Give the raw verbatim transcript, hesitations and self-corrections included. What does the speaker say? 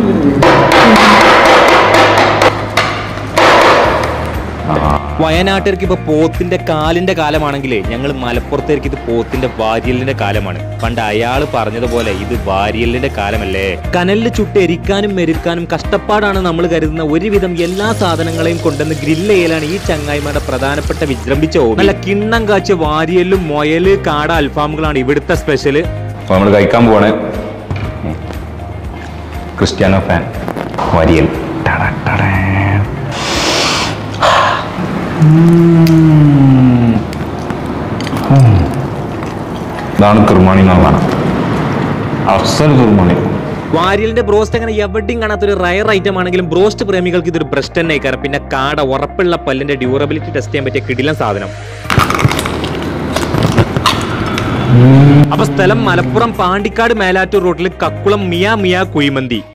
വയനാട്ടുകാർക്ക് ഇപ്പൊ പോത്തിന്റെ കാലിന്റെ കാലമാണെങ്കിലേ ഞങ്ങൾ മലപ്പുറത്തേക്ക് ഇത് പോത്തിന്റെ വാരിയലിന്റെ കാലമാണ്. പണ്ട് അയാൾ പറഞ്ഞതുപോലെ ഇത് വാരിയലിന്റെ കാലമല്ലേ. കനലിൽ ചുട്ടെരിക്കാനും മെരുക്കാനും കഷ്ടപ്പാടാണ് നമ്മൾ കരുതുന്ന ഒരുവിധം എല്ലാ സാധനങ്ങളെയും കൊണ്ടുവന്ന് ഗ്രില്ല് ചെയ്യലാണ് ഈ ചങ്ങായിമാരുടെ പ്രധാനപ്പെട്ട വിജൃംഭിച്ച ഹോബി. നല്ല കിണ്ണം കാച്ച വാരിയലും മൊയല് കാട അൽഫാമുകളാണ് ഇവിടുത്തെ സ്പെഷ്യല്. നമ്മൾ കഴിക്കാൻ പോവാണ് ക്രിസ്ത്യാനോ ഫാൻ വാരിയൽ. ഇതാണ് കുർമാണി എന്നുള്ളതാണ്. അഫ്സൽ കുർമാണി. വാരിയലിന്റെ ബ്രോസ്റ്റ് അങ്ങനെ എവിടെയും കാണാത്തൊരു റയർ ഐറ്റം ആണെങ്കിലും ബ്രോസ്റ്റ് പ്രേമികൾക്ക് ഇതൊരു ബ്രസ്റ്റ് തന്നെ ആയിക്കാരം. പിന്നെ കാട ഉറപ്പുള്ള പല്ലിന്റെ ഡ്യൂറബിലിറ്റി ടെസ്റ്റ് ചെയ്യാൻ പറ്റിയ കിടിലൻ സാധനം. അപ്പൊ സ്ഥലം മലപ്പുറം പാണ്ടിക്കാട് മേലാറ്റൂർ റോട്ടിൽ കക്കുളം മിയാ മിയാ കുഴിമന്തി.